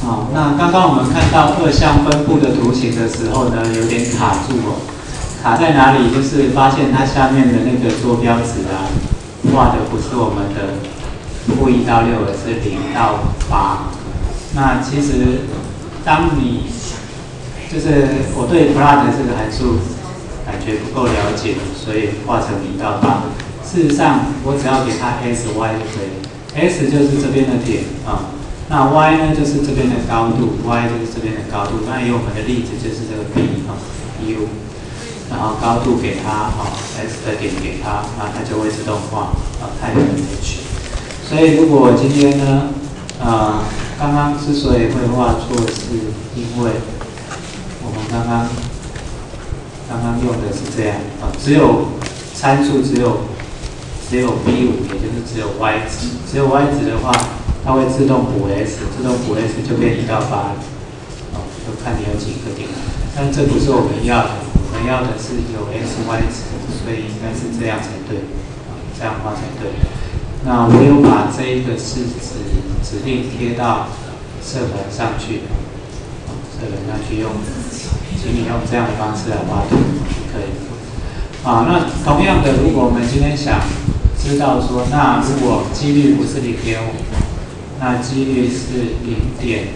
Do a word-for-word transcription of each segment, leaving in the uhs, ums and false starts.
好，那刚刚我们看到二项分布的图形的时候呢，有点卡住哦。卡在哪里？就是发现它下面的那个坐标值啊，画的不是我们的负一到六，而是零到八。那其实，当你就是我对 plot 这个函数感觉不够了解，所以画成零到八。事实上，我只要给它 s y 就可以 ，s 就是这边的点啊。那 y 呢，就是这边的高度 ，y 就是这边的高度。那以我们的例子就是这个 b 啊 ，u， 然后高度给它啊 ，s 的点给它，那它就会自动画啊太阳的 h。所以如果我今天呢，呃，刚刚之所以会画错，是因为我们刚刚刚刚用的是这样啊，只有参数只有只有 b 五， 也就是只有 y 值，只有 y 值的话。它会自动补 s， 自动补 s 就变一到八，哦，就看你有几个点。但这不是我们要的，我们要的是有 x y 值，所以应该是这样才对，啊，这样画才对。那我有把这一个式子指令贴到社团上去，啊，社团上去用，请你用这样的方式来画图，可以。啊，那同样的，如果我们今天想知道说，那如果几率不是零点五。那几率是零点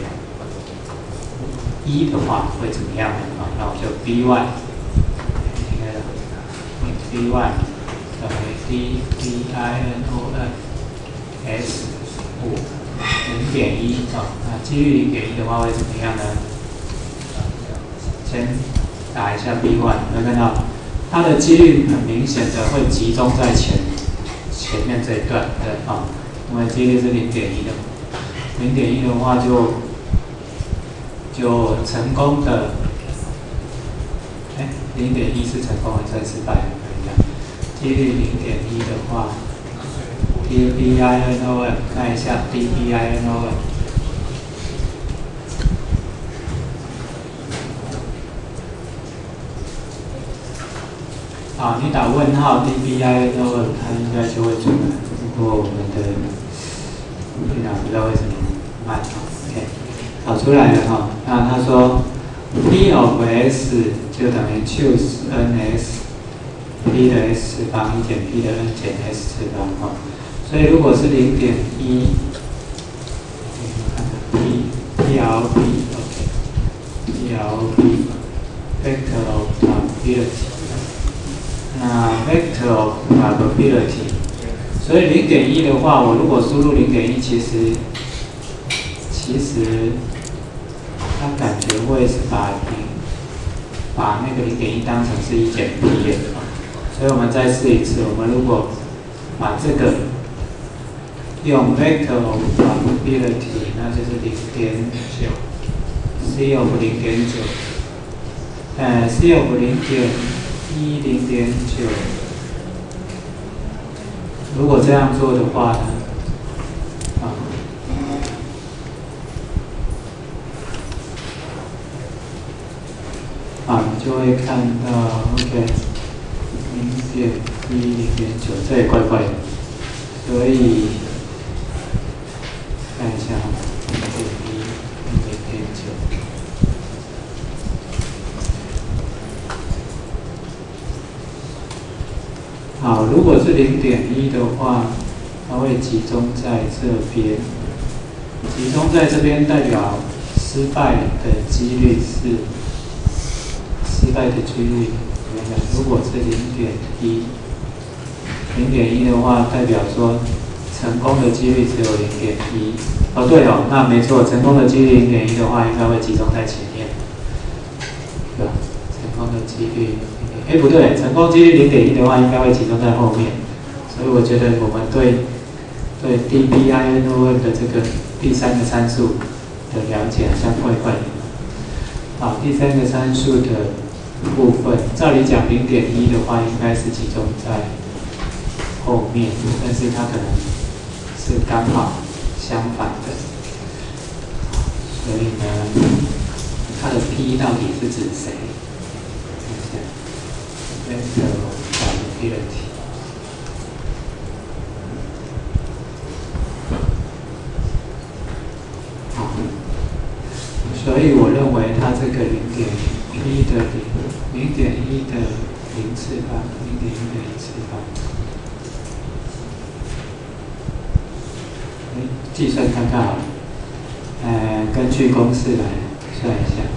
一的话，会怎么样呢？啊，那我就 b one， 应该的 b one 等于 d b i n o n s 五零点一啊。那几率零点一的话会怎么样呢？先打一下 b one， 有没有看到它的几率很明显的会集中在前前面这一段，对啊，因为几率是零点一的。零点一的话就就成功的，哎，零点一是成功还是失败的？看一下，几率零点一的话 ，d b i n o n 看一下 d b i n o n， 好，你打问号 d b i n o n 它应该就会出来。不过我们的电脑不知道为什么。OK， 跑出来了哈。那他说 P of S 就等于 choose ns P 的 s 次方一减 P 的 n 减 s 次方哈。所以如果是零点一 ，P P L B OK P L B vector of probability， 那 vector of probability， 所以零点一的话，我如果输入零点一，其实其实，他感觉会是把零，把那个零点一当成是一减 p 的，所以我们再试一次。我们如果把这个用 vector of probability， 那就是零点九 ，c of 零点九，呃 ，c of 零点一零点九，如果这样做的话呢？啊，你就会看到 ，OK， 零点一、零点九，这也怪怪的，所以看一下零点一、零点九，好，如果是零点一的话，它会集中在这边，集中在这边代表失败的几率是。失败的几率怎么样？如果是零点一，零点一的话，代表说成功的几率只有零点一。哦，对哦，那没错，成功的几率零点一的话，应该会集中在前面，对吧？成功的几率，哎，不对，成功几率零点一的话，应该会集中在后面。所以我觉得我们对对 d b i n o n 的这个第三个参数的了解好像怪怪的。好，第三个参数的部分，照理讲零点一的话，应该是集中在后面，但是它可能是刚好相反的，所以呢，它的 P 到底是指谁？看一下 vector probability。好， 所以我认为它这个零点一的零零点一的零次方，零点一的零次方，哎，计算看看好了，呃，根据公式来算一下。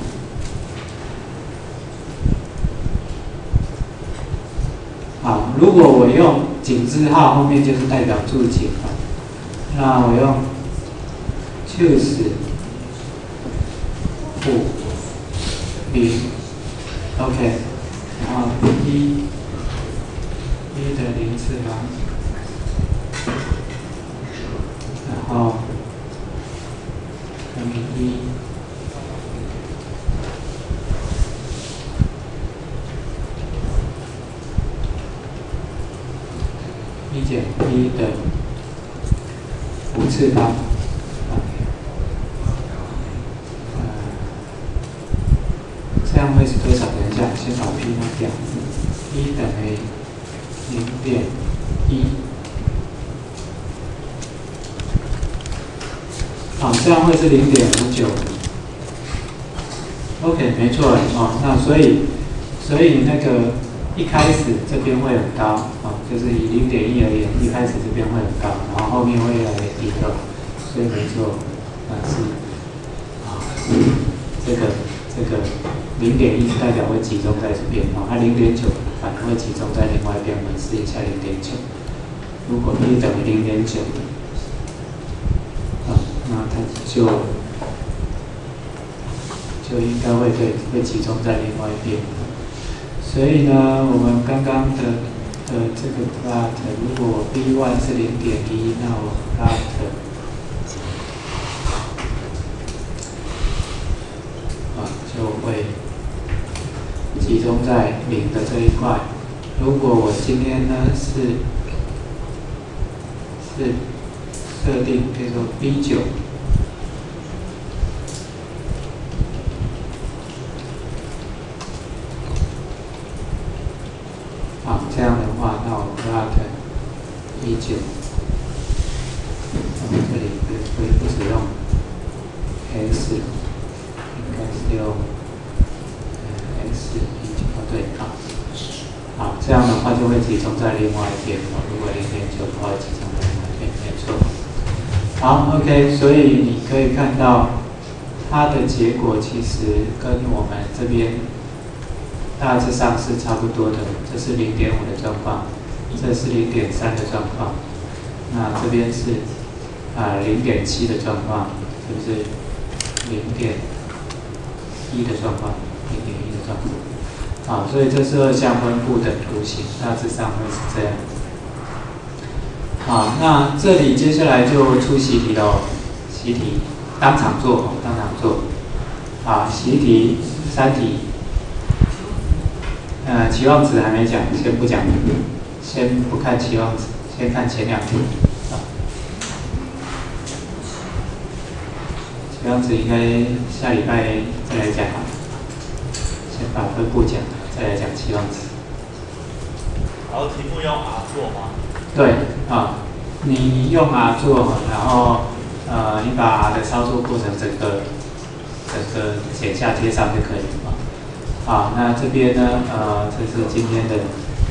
好，如果我用井字号后面就是代表住井了，那我用 choose 五零 OK， 然后一一的零次方，然后乘以一。一减一的五次方，呃，这样会是多少？等一下，先把 p 拿掉。一等于零点一。好，这样会是零点五九。OK， 没错哦。那所以，所以那个一开始这边会很高。就是以零点一而言，一开始这边会很高，然后后面会越来越低的，所以没错，但是啊，这个这个零点一代表会集中在这边哦，它零点九反而会集中在另外一边，我们试一下零点九，如果 p 等于零点九，啊，那它就就应该会对会集中在另外一边，所以呢，我们刚刚的。呃，这个 plot 如果 b 一 是零点一，那我 plot 啊就会集中在零的这一块。如果我今天呢是是设定，比如说 b 九。好，这样的话，那我 plot 一九，我们这里不不不使用 x， 应该是用呃 x 一九，哦对，好，好，这样的话就会集中在另外一边哦。如果零点九的话，集中在另外一边，没错。好 ，OK， 所以你可以看到它的结果其实跟我们这边。大致上是差不多的，这是零点五的状况，这是零点三的状况，那这边是啊零点七的状况，是不是零点一的状况？零点一的状况。好，所以这是二项分布的图形，大致上会是这样。好，那这里接下来就出习题喽，习题当场做，当场做。好，习题三题。呃，期望值还没讲，先不讲，先不看期望值，先看前两题。啊，期望值应该下礼拜再来讲，先把分布讲，再来讲期望值。 然后题目用 R 做吗？ 对，啊，你用 R 做，然后呃，你把 R 的操作过程整个整个剪下贴上就可以了。好，那这边呢，呃，这是今天的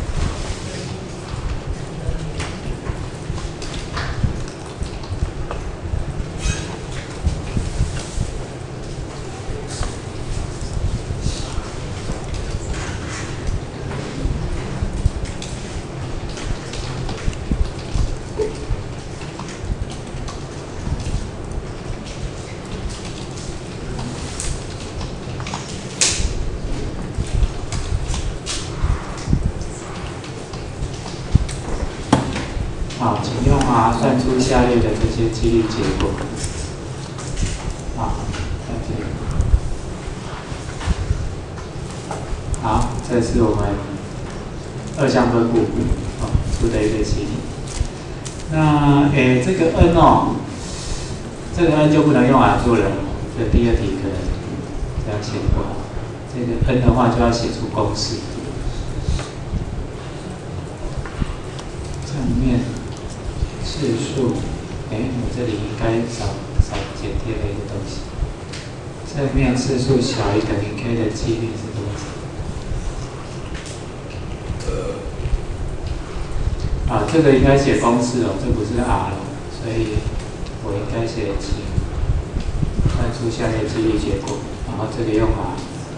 好，请用 R 算出下列的这些几率结果。好，在这里。好，这是我们二项分布哦出的一个习题。那诶，这个 n 哦，这个 n 就不能用 R 做了，这第二题可能这样写不好。这个 n 的话就要写出公式。正面。次数，哎，我这里应该少少剪贴了一个东西。 正面次数小于等于 k 的几率是多少？啊，这个应该写公式哦，这不是 r 了，所以我应该写请算出下列几率结果，然后这个用 r。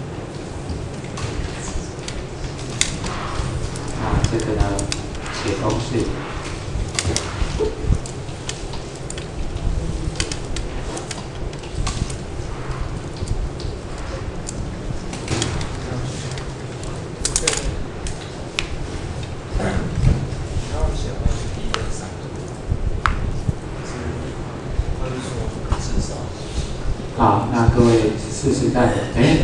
那这个呢，写公式。好，那各位试试看，哎，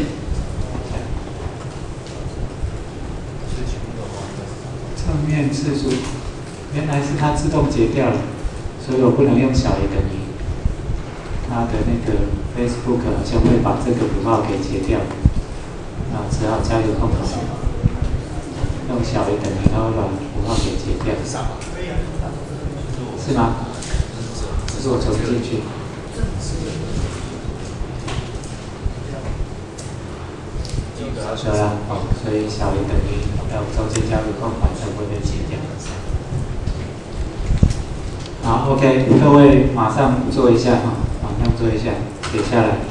正面次数，原来是它自动截掉了，所以我不能用小于等于。它的那个 Facebook 好像会把这个符号给截掉，那只好加个空格，用小于等于，它会把符号给截掉，是吗？这是我重进去。有了，哦，所以小于等于，要中间加个空白才不会被切掉。好 ，OK， 各位马上做一下哈，马上做一下，写下来。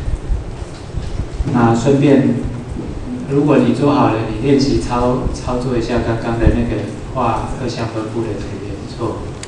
那顺便，如果你做好了，你练习操操作一下刚刚的那个画二项分布的图也不错。